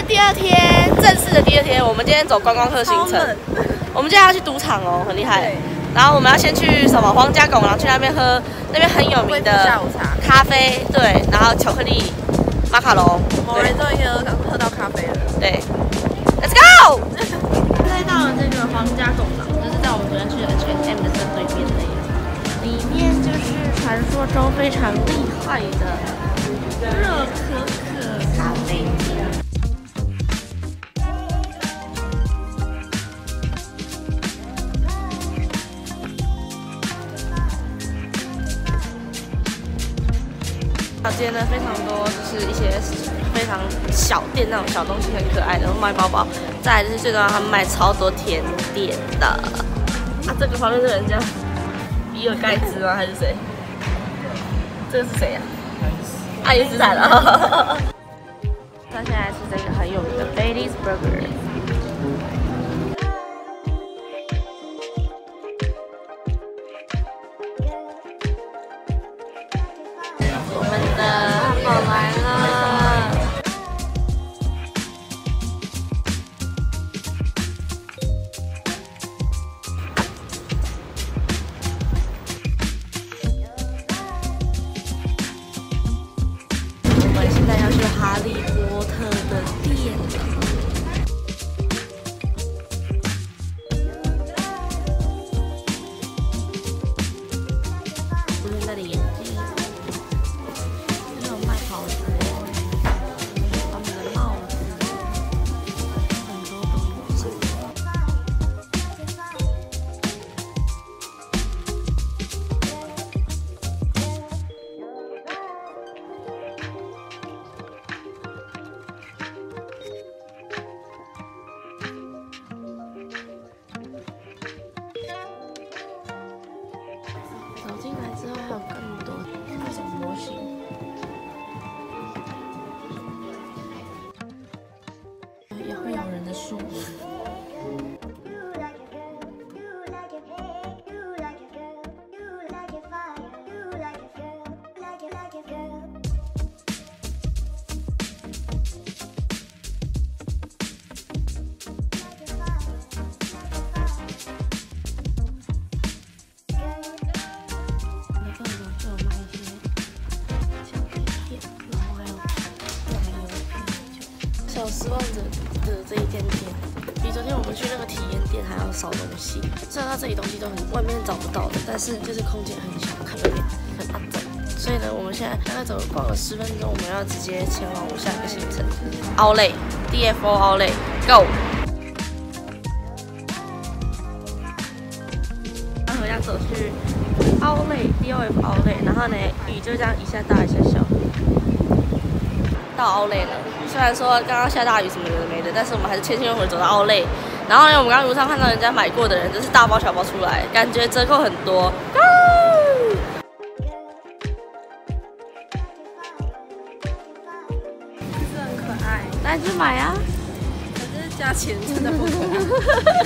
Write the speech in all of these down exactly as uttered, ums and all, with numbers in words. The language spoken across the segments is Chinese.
第二天正式的第二天，我们今天走观光客行程。我们今天要去赌场哦，很厉害。然后我们要先去什么皇家拱廊，去那边喝那边很有名的下午茶、 咖啡，对，然后巧克力、马卡龙。 某人终于喝喝到咖啡了。 对 ，Let's go！ 来到了这个皇家拱廊，就是在我们昨天去的 H and M 的正对面那里，里面就是传说中非常厉害的热可可咖啡店。 今天呢非常多，就是一些非常小店那种小东西，很可爱的，卖包包。再来就是最重要，他们卖超多甜点的。啊，这个旁边这个人叫比尔盖茨吗？还是谁？这个是谁呀？爱因斯坦了。那现在是这个很有名的 Bailey's Burger。 哈利波特的店了，这边戴的眼镜，还有卖袍子，他们的帽子，很多都有。走进来之后，还有更多各种模型，也会有人的树。小失望者的这一间店，比昨天我们去那个体验店还要少东西。虽然它这里东西都很外面找不到的，但是就是空间很小，看不见，很安整。所以呢，我们现在大概走逛了十分钟，我们要直接前往我们下一个行程 ，Outlet D F O Outlet Go。然后要走去 Outlet D O F Outlet， 然后呢，雨就这样一下大一下小。 到 Outlet 了，虽然说刚刚下大雨什么有的没的，但是我们还是千辛万苦走到 Outlet。然后呢，我们刚刚路上看到人家买过的人，就是大包小包出来，感觉折扣很多。 是很可爱， 那你去买啊！ 可是价钱真的不可爱。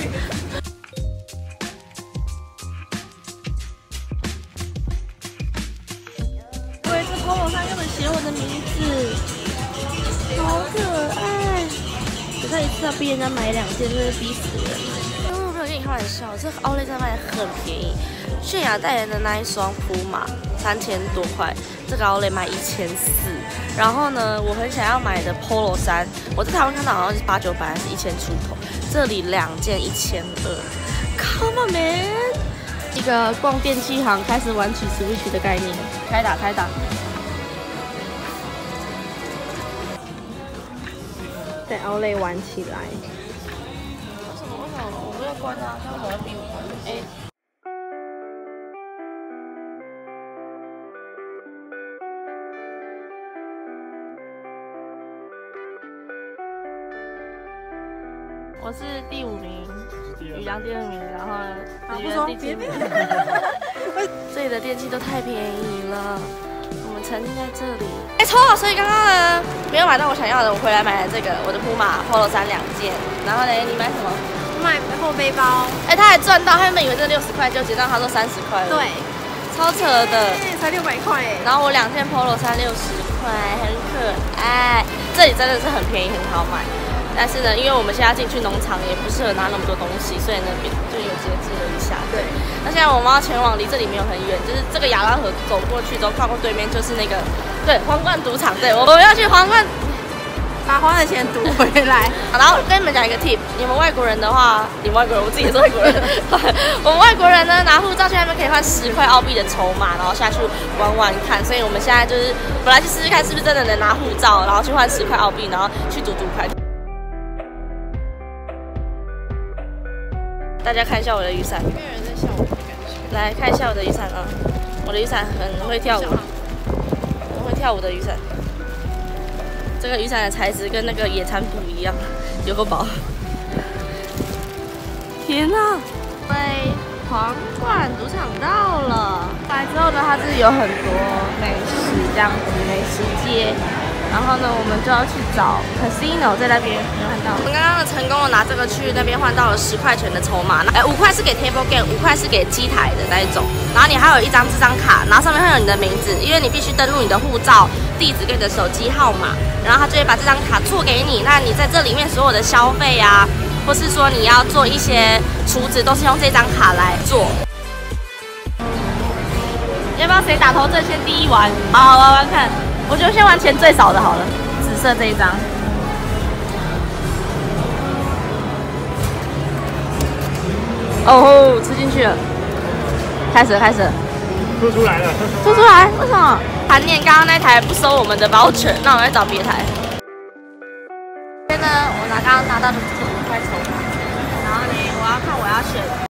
我这 polo 上又能写我的名字。 好可爱！我再一次要逼人家买两件，真是逼死人。我没有跟你开玩笑，这个 Outlet 在卖很便宜。泫雅代言的那一双普马三千多块，这个 Outlet 卖一千四。然后呢，我很想要买的 Polo 衫，我在台湾看到好像是八九百，还是一千出头。这里两件一千二 ，Come on man！ 一个逛电器行开始玩起 Switch 的概念，开打开打。 在 Outlet 玩起来。 为什么？为什么？我没有关啊，他为什么要逼我关？哎。我是第五名，雨良第二名，然后子源第七名。这里的电器都太便宜了。 我们沉浸在这里，没错，所以刚刚呢没有买到我想要的，我回来买了这个我的普马 Polo 衫两件。然后呢，你买什么？ 买后背包。 哎、欸，他还赚到，他原本以为这六十块，就结账他说三十块。 对， 超扯的， 才六百块哎。 然后我两件 Polo 衫六十块，很可爱。 这里真的是很便宜，很好买。但是呢，因为我们现在进去农场也不适合拿那么多东西，所以呢就有节制了一下。对。那现在我们要前往离这里没有很远，就是这个雅拉河走过去之后，跨过对面就是那个对皇冠赌场。对，我们要去皇冠。 把花的钱赌回来。 然后跟你们讲一个 tip， 你们外国人的话，你们外国人，我自己也是外国人。我们外国人呢，拿护照去那边可以换十块澳币的筹码，然后下去玩玩看。所以我们现在就是本来去试试看是不是真的能拿护照，然后去换十块澳币，然后去赌赌看。大家看一下我的雨伞， 没有人在笑我的感觉。 来看一下我的雨伞啊，我的雨伞很会跳舞，很会跳舞的雨伞。这个雨伞的材质跟那个野餐布一样，有个薄。天哪！对，皇冠赌场到了。来之后呢，它这里有很多美食，这样子美食街。然后呢，我们就要去找 casino， 在那边有看到。我们刚刚呢，成功的拿这个去那边换到了十块钱的筹码，哎，五块是给 table game， 五块是给机台的那一种。然后你还有一张这张卡，然后上面会有你的名字，因为你必须登录你的护照、地址跟你的手机号码，然后他就会把这张卡做给你。那你在这里面所有的消费啊，或是说你要做一些储值，都是用这张卡来做。要不要谁打头阵先第一玩？好，玩玩看。我就先玩钱最少的好了，紫色这一张。哦吼，吃进去了，开始了，开始了， 吐出来了， 吐出来，为什么？盘念刚刚那台不收我们的voucher，那我们来找别台。这边呢，我拿刚刚拿到的这个五块筹码，然后呢，我要看我要选。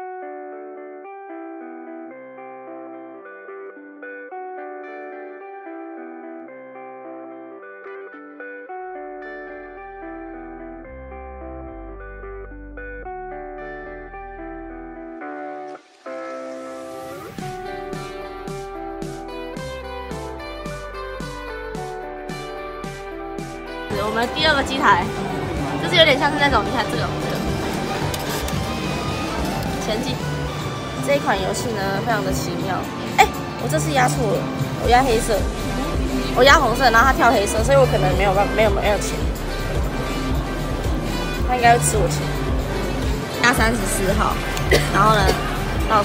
我们第二个机台，就是有点像是那种，你看这个这个前进这一款游戏呢，非常的奇妙。哎、欸，我这次压错了，我压黑色，我压红色，然后他跳黑色，所以我可能没有办没有没有钱，他应该会吃我钱。压三十四号，然后呢倒数。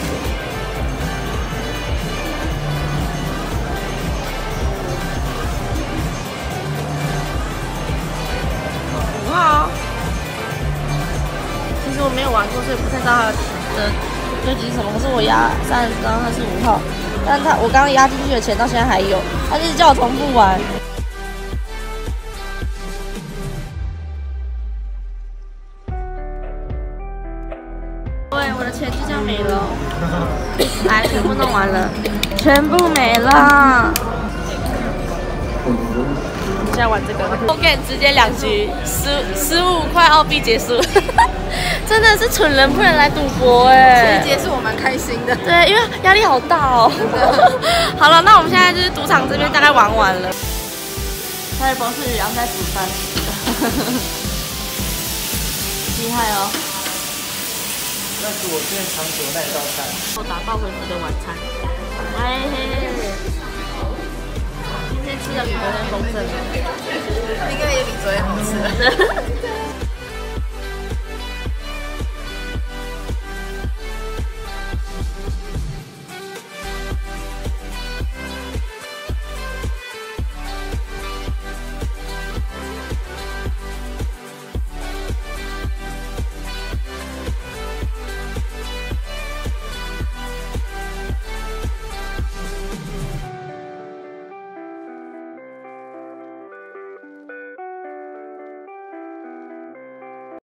好，其实我没有玩过，所以不太知道它的规矩是什么。可是我压三十张，它是五号，但他我刚刚压进去的钱到现在还有，他就是叫我重复玩。对，我的钱就这样没了。来，全部弄完了，全部没了。现在玩这个 ，OK， 直接两局十十五块澳币结束，真的是蠢人不能来赌博哎。 其实结束我蛮开心的， 对，因为压力好大哦。好了，那我们现在就是赌场这边大概玩完了。他的博士阳在煮饭，厉害哦。 那是我之前常煮的那一道菜。 我打道回府的晚餐，哎嘿嘿。今天吃的比昨天丰盛， 应该也比昨天好吃。